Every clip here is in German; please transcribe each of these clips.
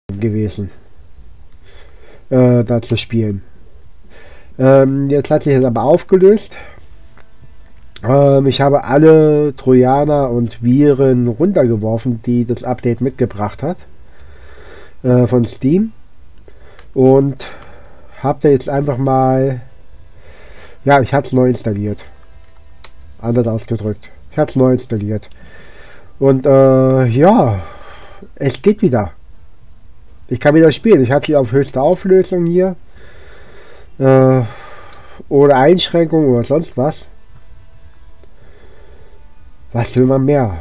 gewesen, da zu spielen. Jetzt hat sich das aber aufgelöst. Ich habe alle Trojaner und Viren runtergeworfen, die das Update mitgebracht hat, von Steam. Und habe da jetzt einfach mal, ja, ich habe es neu installiert. Anders ausgedrückt. Ich habe es neu installiert. Und ja, es geht wieder. Ich kann wieder spielen. Ich hatte hier auf höchste Auflösung hier. Ohne Einschränkungen oder sonst was. Was will man mehr?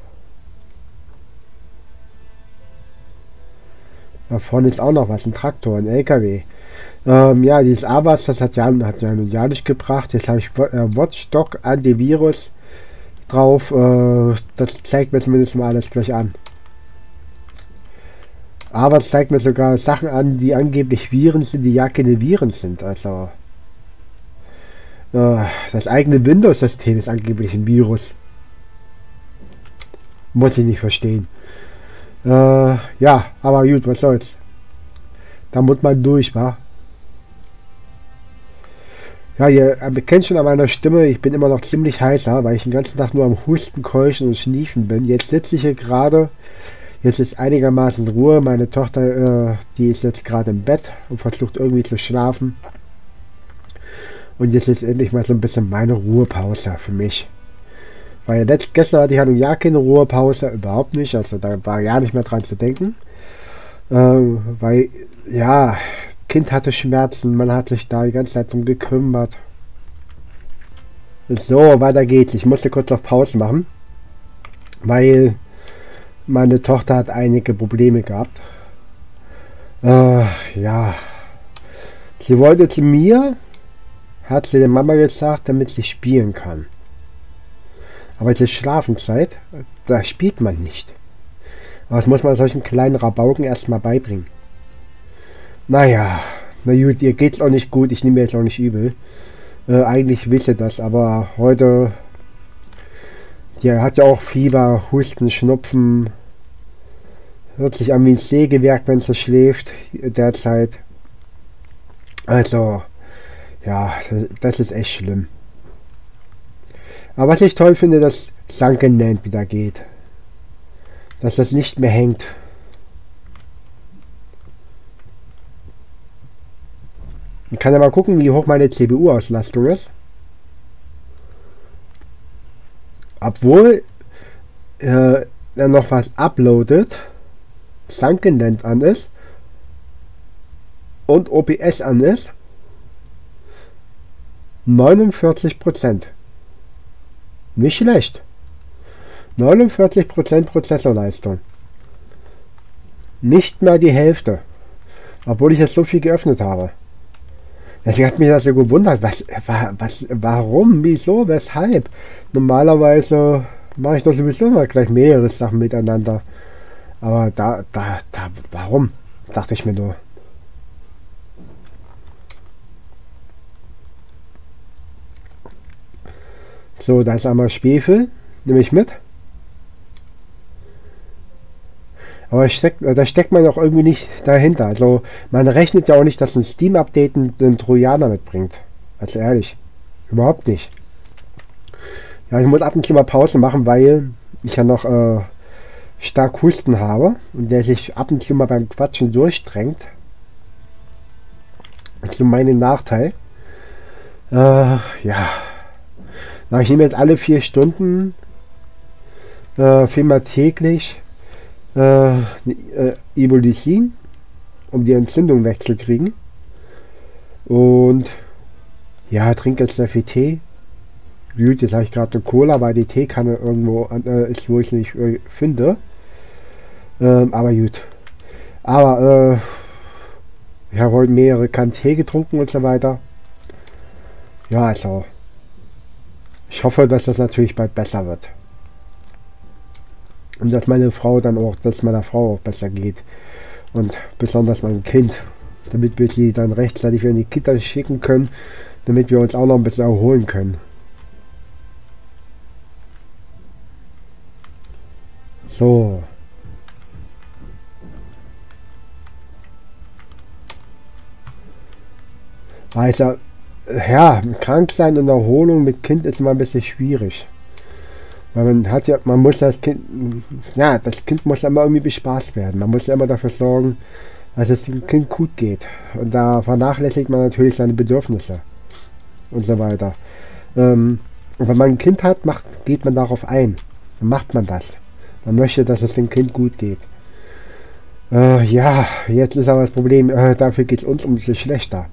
Da vorne ist auch noch was, ein Traktor, ein LKW. Ja, dieses AWACS, das hat ja nun ja nicht gebracht. Jetzt habe ich Watchdog Antivirus drauf. Das zeigt mir zumindest mal alles gleich an. AWACS zeigt mir sogar Sachen an, die angeblich Viren sind, die ja keine Viren sind. Also das eigene Windows-System ist angeblich ein Virus. Muss ich nicht verstehen. Ja, aber gut, was soll's. Da muss man durch, wa? Ja, ihr kennt schon an meiner Stimme, ich bin immer noch ziemlich heißer, weil ich den ganzen Tag nur am Husten, Keuchen und Schniefen bin. Jetzt sitze ich hier gerade, jetzt ist einigermaßen Ruhe. Meine Tochter, die ist jetzt gerade im Bett und versucht irgendwie zu schlafen. Und jetzt ist endlich mal so ein bisschen meine Ruhepause für mich. Weil gestern hatte ich ja keine Ruhepause, überhaupt nicht, also da war ja nicht mehr dran zu denken. Weil, ja, Kind hatte Schmerzen, man hat sich da die ganze Zeit drum gekümmert. So, weiter geht's. Ich musste kurz auf Pause machen, weil meine Tochter hat einige Probleme gehabt. Ja, sie wollte zu mir, hat sie der Mama gesagt, damit sie spielen kann. Aber es ist Schlafenszeit, da spielt man nicht. Aber das muss man solchen kleinen Rabauken erstmal beibringen. Naja, na gut, ihr geht's auch nicht gut, ich nehme jetzt auch nicht übel. Eigentlich wisst das, aber heute, die hat ja auch Fieber, Husten, Schnupfen, hört sich an wie ein Sägewerk, wenn sie schläft derzeit. Also, ja, das ist echt schlimm. Aber was ich toll finde, dass Sunken Land wieder geht. Dass das nicht mehr hängt. Ich kann ja mal gucken, wie hoch meine CPU-Auslastung ist. Obwohl er noch was uploadet, Sunken Land an ist und OBS an ist, 49%. Nicht schlecht. 49% Prozessorleistung. Nicht mal die Hälfte. Obwohl ich jetzt so viel geöffnet habe. Deswegen hat mich das so gewundert. Warum? Wieso? Weshalb? Normalerweise mache ich doch sowieso mal gleich mehrere Sachen miteinander. Aber warum? Dachte ich mir nur. So, da ist einmal Schwefel. Nehme ich mit. Aber da steckt man auch irgendwie nicht dahinter. Also man rechnet ja auch nicht, dass ein Steam-Update einen Trojaner mitbringt. Also ehrlich. Überhaupt nicht. Ja, ich muss ab und zu mal Pause machen, weil ich ja noch stark Husten habe und der sich ab und zu mal beim Quatschen durchdrängt. Zu meinem Nachteil. Ja. Na, ich nehme jetzt alle 4 Stunden, viermal täglich, Ibulicin, um die Entzündung wegzukriegen. Und ja, trinke jetzt sehr viel Tee. Gut, jetzt habe ich gerade eine Cola, weil die Teekanne irgendwo ist, wo ich sie nicht finde. Aber gut. Aber ich habe heute mehrere Kannen Tee getrunken und so weiter. Ja, also ich hoffe, dass das natürlich bald besser wird. Und dass meiner Frau auch besser geht. Und besonders meinem Kind. Damit wir sie dann rechtzeitig wieder in die Kita schicken können. Damit wir uns auch noch ein bisschen erholen können. So. Also, ja, krank sein und Erholung mit Kind ist immer ein bisschen schwierig. Weil man hat ja, man muss das Kind, ja, das Kind muss immer irgendwie bespaßt werden. Man muss ja immer dafür sorgen, dass es dem Kind gut geht. Und da vernachlässigt man natürlich seine Bedürfnisse und so weiter. Und wenn man ein Kind hat, geht man darauf ein. Dann macht man das. Man möchte, dass es dem Kind gut geht. Ja, jetzt ist aber das Problem, dafür geht es uns umso schlechter.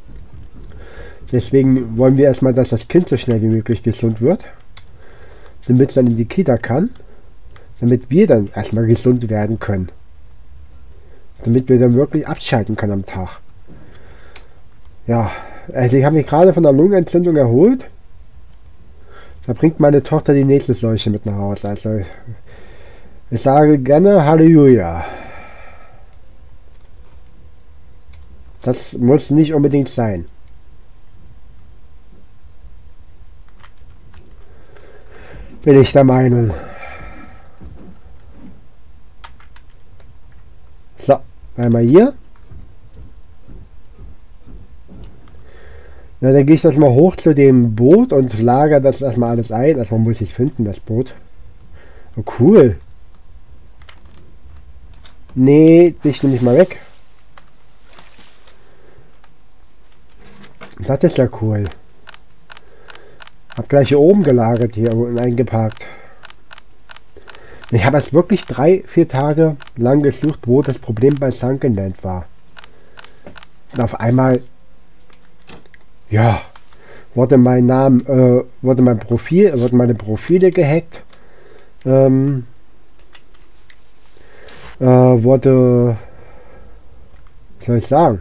Deswegen wollen wir erstmal, dass das Kind so schnell wie möglich gesund wird, damit es dann in die Kita kann, damit wir dann erstmal gesund werden können. Damit wir dann wirklich abschalten können am Tag. Ja, also ich habe mich gerade von der Lungenentzündung erholt. Da bringt meine Tochter die nächste Seuche mit nach Hause. Also ich sage gerne Halleluja. Das muss nicht unbedingt sein. Bin ich der Meinung. So, einmal hier. Ja, dann gehe ich das mal hoch zu dem Boot und lagere das erstmal alles ein. Erstmal muss ich es finden, das Boot. Oh, cool. Nee, dich nehme ich mal weg. Das ist ja cool. Hab gleich hier oben gelagert hier und eingeparkt. Ich habe es wirklich 3-4 Tage lang gesucht, wo das Problem bei Sunkenland war. Und auf einmal, ja, wurde mein Name, wurde meine Profile gehackt. Wurde, was soll ich sagen?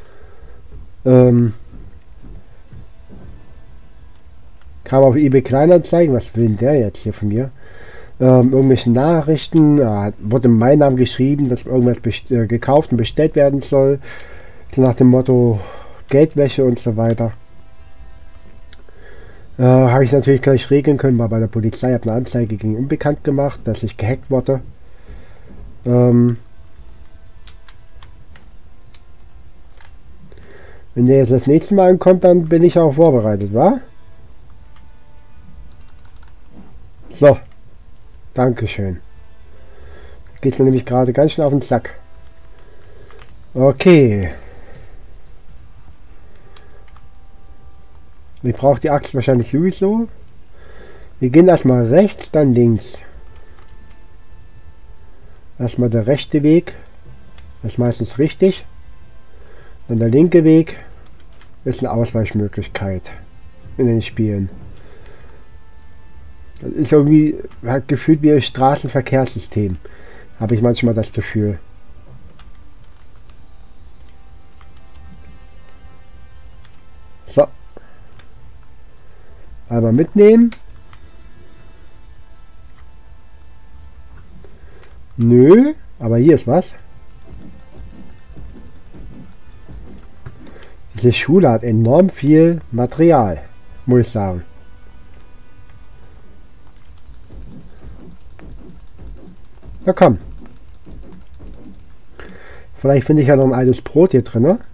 Kam auf eBay Kleinanzeigen, was will denn der jetzt hier von mir? Irgendwelche Nachrichten, wurde in meinem Namen geschrieben, dass irgendwas gekauft und bestellt werden soll. So nach dem Motto Geldwäsche und so weiter. Habe ich natürlich gleich regeln können, war bei der Polizei, habe eine Anzeige gegen Unbekannt gemacht, dass ich gehackt wurde. Wenn der jetzt das nächste Mal ankommt, dann bin ich auch vorbereitet, wa? So, Dankeschön. Geht mir nämlich gerade ganz schön auf den Sack. Okay. Ich brauche die Axt wahrscheinlich sowieso. Wir gehen erstmal rechts, dann links. Erstmal der rechte Weg. Das ist meistens richtig. Dann der linke Weg ist eine Ausweichmöglichkeit in den Spielen. Das ist irgendwie, hat gefühlt wie ein Straßenverkehrssystem. Habe ich manchmal das Gefühl. So. Einmal mitnehmen. Nö, aber hier ist was. Diese Schule hat enorm viel Material, muss ich sagen. Na komm. Vielleicht finde ich ja noch ein altes Brot hier drin, ne?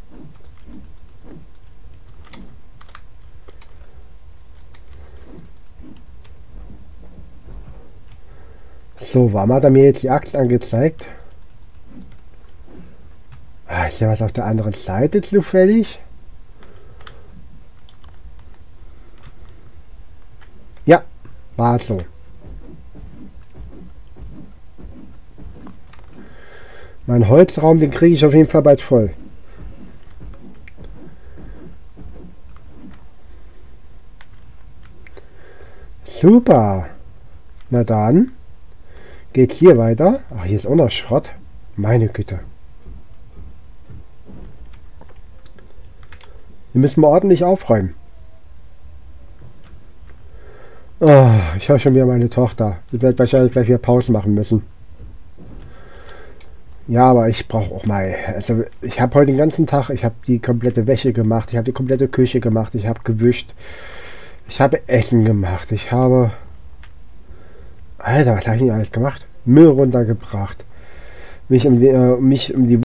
So, warum hat er mir jetzt die Axt angezeigt? Ist ja was auf der anderen Seite zufällig? Ja, war so. Mein Holzraum, den kriege ich auf jeden Fall bald voll. Super. Na dann. Geht's hier weiter? Ach, hier ist auch noch Schrott. Meine Güte. Hier müssen wir ordentlich aufräumen. Oh, ich höre schon wieder meine Tochter. Ich werde wahrscheinlich gleich wieder Pause machen müssen. Ja, aber ich brauche auch mal. Also ich habe heute den ganzen Tag, ich habe die komplette Wäsche gemacht, ich habe die komplette Küche gemacht, ich habe gewischt, ich habe Essen gemacht, ich habe... Alter, was habe ich denn alles gemacht? Müll runtergebracht. Mich um die